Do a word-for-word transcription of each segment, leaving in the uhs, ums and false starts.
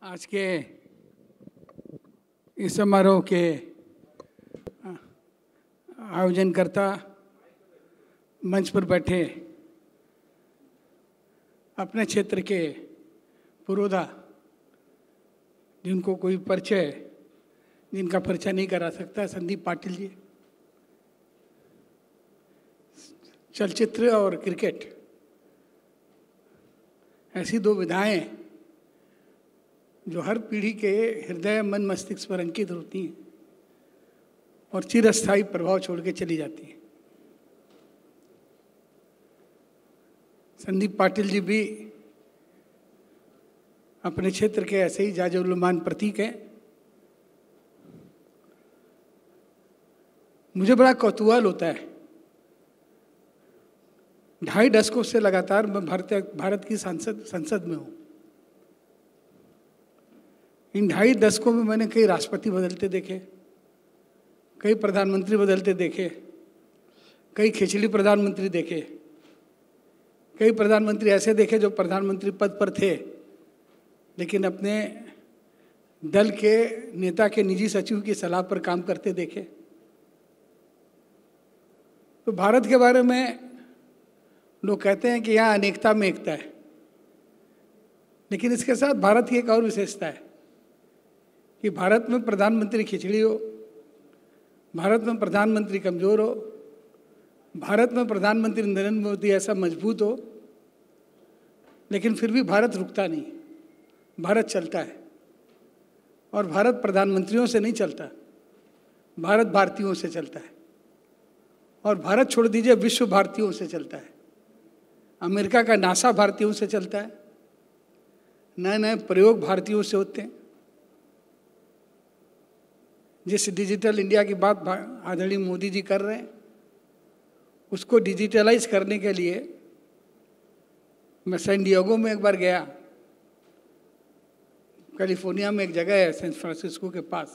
आज के इस समारोह के आयोजनकर्ता, मंच पर बैठे अपने क्षेत्र के पुरोधा, जिनको कोई परिचय जिनका परिचय नहीं करा सकता, संदीप पाटिल जी, चलचित्र और क्रिकेट ऐसी दो विधाएं जो हर पीढ़ी के हृदय, मन, मस्तिष्क पर अंकित होती हैं और चिरस्थायी प्रभाव छोड़ के चली जाती हैं। संदीप पाटिल जी भी अपने क्षेत्र के ऐसे ही जाजवल्यमान प्रतीक हैं। मुझे बड़ा कौतूहल होता है, ढाई दशकों से लगातार मैं भारत भारत की संसद संसद में हूँ। इन ढाई दशकों में मैंने कई राष्ट्रपति बदलते देखे, कई प्रधानमंत्री बदलते देखे, कई खिचड़ी प्रधानमंत्री देखे, कई प्रधानमंत्री ऐसे देखे जो प्रधानमंत्री पद पर थे लेकिन अपने दल के नेता के निजी सचिव की सलाह पर काम करते देखे। तो भारत के बारे में लोग कहते हैं कि यहाँ अनेकता में एकता है, लेकिन इसके साथ भारत की एक और विशेषता है कि भारत में प्रधानमंत्री खिचड़ी हो, भारत में प्रधानमंत्री कमज़ोर हो, भारत में प्रधानमंत्री नरेंद्र मोदी ऐसा मजबूत हो, लेकिन फिर भी भारत रुकता नहीं, भारत चलता है। और भारत प्रधानमंत्रियों से नहीं चलता, भारत भारतीयों से चलता है। और भारत छोड़ दीजिए, विश्व भारतीयों से चलता है। अमेरिका का नासा भारतीयों से चलता है, नए नए प्रयोग भारतीयों से होते हैं। जिस डिजिटल इंडिया की बात आदरणीय मोदी जी कर रहे हैं, उसको डिजिटलाइज करने के लिए मैं सैन डिएगो में एक बार गया। कैलिफोर्निया में एक जगह है सैन फ्रांसिस्को के पास,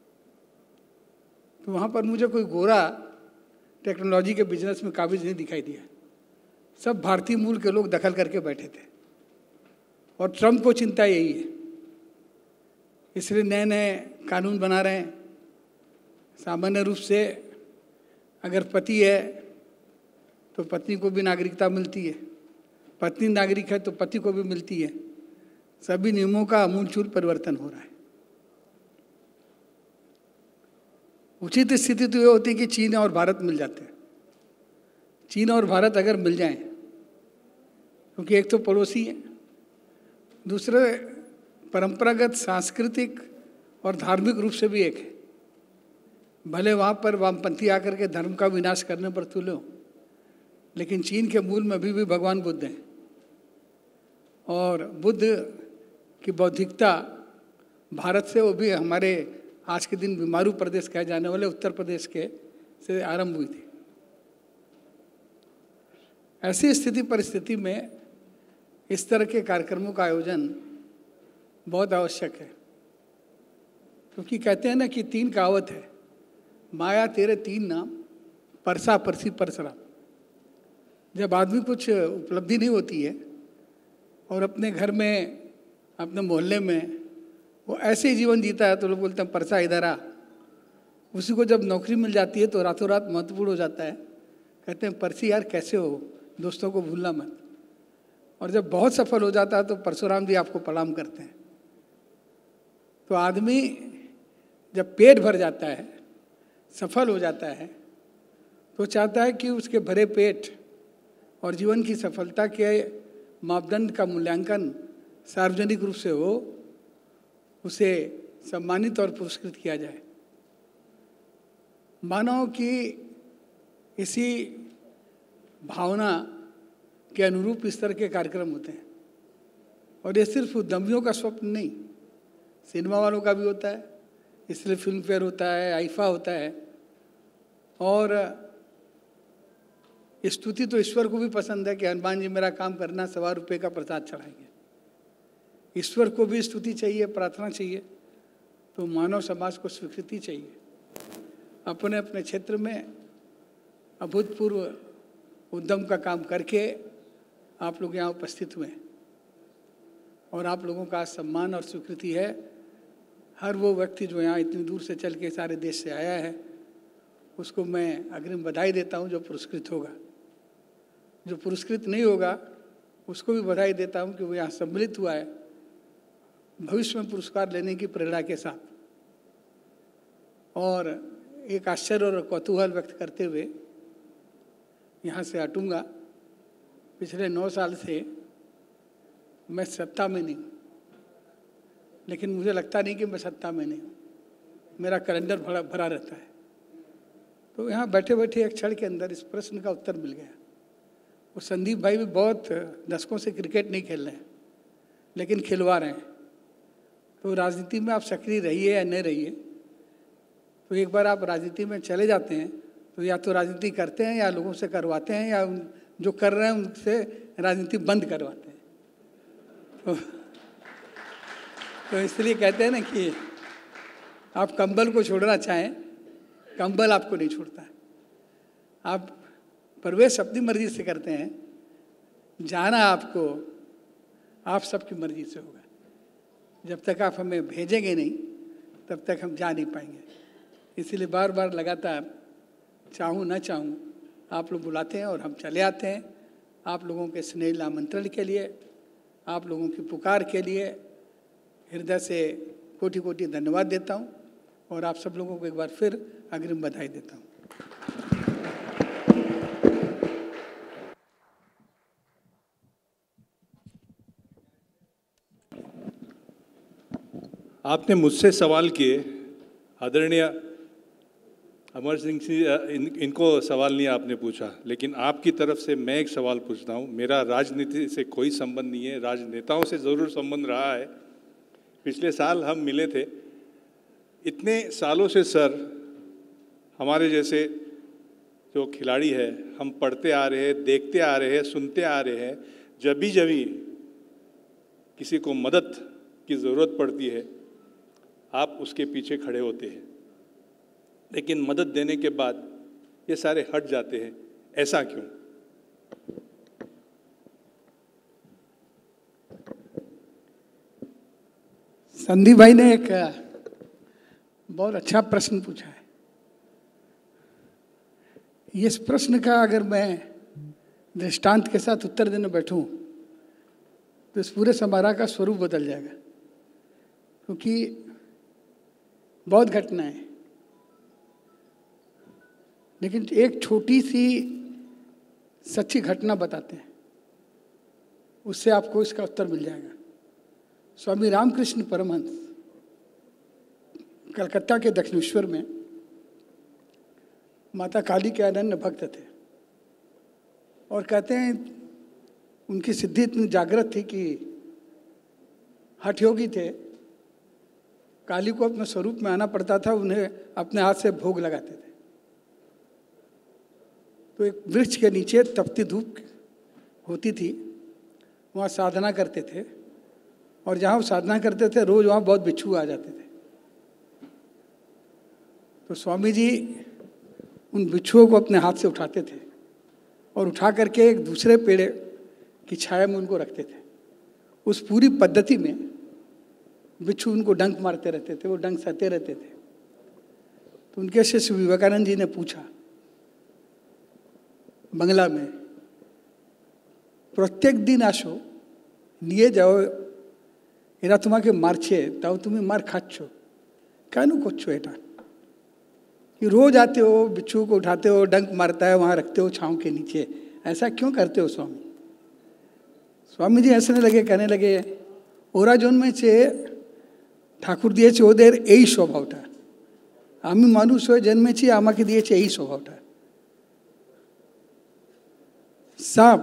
तो वहाँ पर मुझे कोई गोरा टेक्नोलॉजी के बिजनेस में काबिज नहीं दिखाई दिया। सब भारतीय मूल के लोग दखल करके बैठे थे और ट्रंप को चिंता यही है, इसलिए नए नए कानून बना रहे हैं। सामान्य रूप से अगर पति है तो पत्नी को भी नागरिकता मिलती है, पत्नी नागरिक है तो पति को भी मिलती है। सभी नियमों का आमूलचूल परिवर्तन हो रहा है। उचित स्थिति तो ये होती है कि चीन और भारत मिल जाते हैं। चीन और भारत अगर मिल जाएं, क्योंकि एक तो पड़ोसी है, दूसरे परंपरागत, सांस्कृतिक और धार्मिक रूप से भी एक है। भले वहाँ पर वामपंथी आकर के धर्म का विनाश करने पर तुले हो, लेकिन चीन के मूल में अभी भी भगवान बुद्ध हैं और बुद्ध की बौद्धिकता भारत से, वो भी हमारे आज के दिन बीमारू प्रदेश कहे जाने वाले उत्तर प्रदेश के से आरंभ हुई थी। ऐसी स्थिति परिस्थिति में इस तरह के कार्यक्रमों का आयोजन बहुत आवश्यक है, क्योंकि कहते हैं ना कि तीन कहावत है, माया तेरे तीन नाम, परसा परसी परसराम। जब आदमी कुछ उपलब्धि नहीं होती है और अपने घर में, अपने मोहल्ले में वो ऐसे ही जीवन जीता है तो लोग बोलते हैं परसा इधर आ। उसी को जब नौकरी मिल जाती है तो रातों रात महत्वपूर्ण हो जाता है। कहते हैं परसी यार कैसे हो, दोस्तों को भूलना मत। और जब बहुत सफल हो जाता है तो परशुराम जी आपको प्रणाम करते हैं। तो आदमी जब पेट भर जाता है, सफल हो जाता है, तो चाहता है कि उसके भरे पेट और जीवन की सफलता के मापदंड का मूल्यांकन सार्वजनिक रूप से हो, उसे सम्मानित और पुरस्कृत किया जाए। मानो कि इसी भावना के अनुरूप इस तरह के कार्यक्रम होते हैं। और ये सिर्फ उद्यमियों का स्वप्न नहीं, सिनेमा वालों का भी होता है, इसलिए फिल्म फेयर होता है, आईफा होता है। और स्तुति तो ईश्वर को भी पसंद है कि हनुमान जी मेरा काम करना, सवा रुपये का प्रसाद चढ़ाएंगे। ईश्वर को भी स्तुति चाहिए, प्रार्थना चाहिए, तो मानव समाज को स्वीकृति चाहिए। अपने अपने क्षेत्र में अभूतपूर्व उद्यम का काम करके आप लोग यहाँ उपस्थित हुए। और आप लोगों का सम्मान और स्वीकृति है। हर वो व्यक्ति जो यहाँ इतनी दूर से चल के सारे देश से आया है उसको मैं अग्रिम बधाई देता हूँ जो पुरस्कृत होगा। जो पुरस्कृत नहीं होगा उसको भी बधाई देता हूँ कि वो यहाँ सम्मिलित हुआ है भविष्य में पुरस्कार लेने की प्रेरणा के साथ। और एक आश्चर्य और कौतूहल व्यक्त करते हुए यहाँ से हटूँगा। पिछले नौ साल से मैं सत्ता में नहीं हूँ, लेकिन मुझे लगता नहीं कि मैं सत्ता में नहीं हूँ। मेरा कैलेंडर भरा भरा रहता है। तो यहाँ बैठे बैठे एक क्षण के अंदर इस प्रश्न का उत्तर मिल गया। वो संदीप भाई भी बहुत दशकों से क्रिकेट नहीं खेल रहे हैं, लेकिन खिलवा रहे हैं। तो राजनीति में आप सक्रिय रहिए या नहीं रहिए, तो एक बार आप राजनीति में चले जाते हैं तो या तो राजनीति करते हैं या लोगों से करवाते हैं, या जो कर रहे हैं उनसे राजनीति बंद करवाते हैं। तो, तो इसलिए कहते हैं ना कि आप कंबल को छोड़ना चाहें, कंबल आपको नहीं छोड़ता है। आप प्रवेश अपनी मर्जी से करते हैं, जाना आपको आप सबकी मर्जी से होगा। जब तक आप हमें भेजेंगे नहीं तब तक हम जा नहीं पाएंगे। इसीलिए बार बार लगातार चाहूँ ना चाहूँ आप लोग बुलाते हैं और हम चले आते हैं। आप लोगों के स्नेह आमंत्रण के लिए, आप लोगों की पुकार के लिए हृदय से कोटि कोटि धन्यवाद देता हूँ और आप सब लोगों को एक बार फिर अग्रिम बधाई देता हूँ। आपने मुझसे सवाल किए, आदरणीय अमर सिंह जी, इन, इनको सवाल नहीं आपने पूछा, लेकिन आपकी तरफ से मैं एक सवाल पूछता हूँ। मेरा राजनीति से कोई संबंध नहीं है, राजनेताओं से ज़रूर संबंध रहा है। पिछले साल हम मिले थे। इतने सालों से सर, हमारे जैसे जो खिलाड़ी है, हम पढ़ते आ रहे हैं, देखते आ रहे हैं, सुनते आ रहे हैं। जब भी जब भी किसी को मदद की ज़रूरत पड़ती है आप उसके पीछे खड़े होते हैं, लेकिन मदद देने के बाद ये सारे हट जाते हैं। ऐसा क्यों? संदीप भाई ने एक बहुत अच्छा प्रश्न पूछा है। इस प्रश्न का अगर मैं दृष्टांत के साथ उत्तर देने बैठूं तो इस पूरे समारोह का स्वरूप बदल जाएगा, क्योंकि बहुत घटनाएं हैं। लेकिन एक छोटी सी सच्ची घटना बताते हैं, उससे आपको इसका उत्तर मिल जाएगा। स्वामी रामकृष्ण परमहंस कलकत्ता के दक्षिणेश्वर में माता काली के अनन्य भक्त थे, और कहते हैं उनकी सिद्धि इतनी जागृत थी कि हठ योगी थे। काली को अपने स्वरूप में आना पड़ता था, उन्हें अपने हाथ से भोग लगाते थे। तो एक वृक्ष के नीचे तपती धूप होती थी, वहाँ साधना करते थे, और जहाँ वो साधना करते थे रोज वहाँ बहुत बिच्छू आ जाते थे। तो स्वामी जी उन बिच्छुओं को अपने हाथ से उठाते थे और उठा करके एक दूसरे पेड़ की छाया में उनको रखते थे। उस पूरी पद्धति में बिच्छू उनको डंक मारते रहते थे, वो डंक सहते रहते थे। तो उनके शिष्य विवेकानंद जी ने पूछा बंगला में, प्रत्येक दिन आसो निये जाओ एरा तुम्हें मारछे ताओ तुम्हें मार खाচ্ছ, केन करছো এটা? कि रोज आते हो, बिच्छू को उठाते हो, डंक मारता है, वहाँ रखते हो छाँव के नीचे, ऐसा क्यों करते हो स्वामी? स्वामी जी हंसने लगे, कहने लगे, ওরা জন্মেছে ঠাকুর দিয়েছে ওদের এই স্বভাবটা, আমি মানুষ হয়ে জন্মেছি, আমাকে দিয়েছে এই স্বভাবটা। সাপ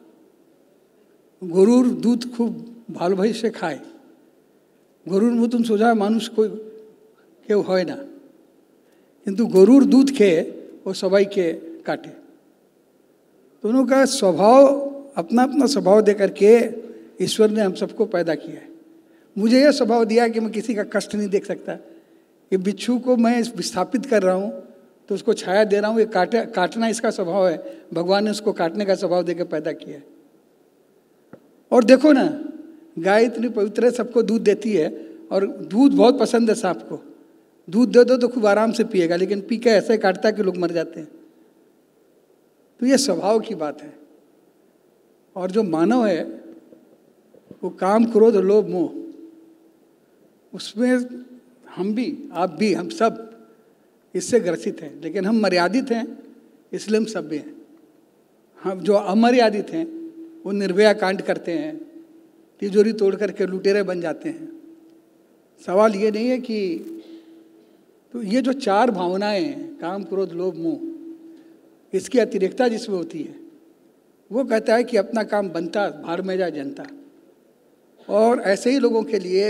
গরুর দুধ খুব ভালোবাসে খায়, গরুর মতন সোজা মানুষ কেউ হয় না, किंतु गरुर दूध खेए वो सबाई के काटे। दोनों का स्वभाव अपना अपना स्वभाव दे करके ईश्वर ने हम सबको पैदा किया है। मुझे यह स्वभाव दिया कि मैं किसी का कष्ट नहीं देख सकता। ये बिच्छू को मैं विस्थापित कर रहा हूँ तो उसको छाया दे रहा हूँ, ये काटे काटना इसका स्वभाव है। भगवान ने उसको काटने का स्वभाव देकर पैदा किया है। और देखो ना, गाय इतनी पवित्र है, सबको दूध देती है और दूध बहुत पसंद है सांप को। दूध दे दो तो खूब आराम से पिएगा, लेकिन पी के ऐसे काटता है कि लोग मर जाते हैं। तो ये स्वभाव की बात है। और जो मानव है वो काम, क्रोध, लोभ, मोह, उसमें हम भी, आप भी, हम सब इससे ग्रसित हैं। लेकिन हम मर्यादित हैं, इसलिए हम सभ्य हैं। हम जो अमर्यादित हैं वो निर्भया कांड करते हैं, तिजोरी तोड़ करके लुटेरे बन जाते हैं। सवाल ये नहीं है कि, तो ये जो चार भावनाएं हैं, काम, क्रोध, लोभ, मोह, इसकी अतिरेकता जिसमें होती है, वो कहता है कि अपना काम बनता, भार में जाए जनता। और ऐसे ही लोगों के लिए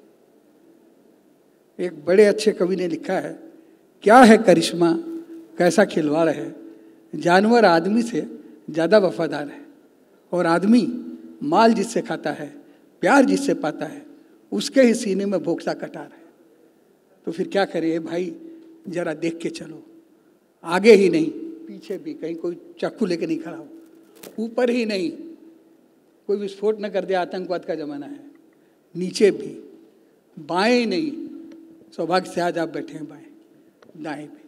एक बड़े अच्छे कवि ने लिखा है, क्या है करिश्मा, कैसा खिलवाड़ है, जानवर आदमी से ज़्यादा वफादार है, और आदमी माल जिससे खाता है, प्यार जिससे पाता है, उसके ही सीने में भोक्ता कटार है। तो फिर क्या करें भाई, जरा देख के चलो, आगे ही नहीं पीछे भी, कहीं कोई चाकू लेके नहीं खड़ा हो, ऊपर ही नहीं कोई विस्फोट न कर दे, आतंकवाद का जमाना है, नीचे भी, बाएं नहीं, सौभाग्य से आज आप बैठे हैं बाएं, दाएं भी।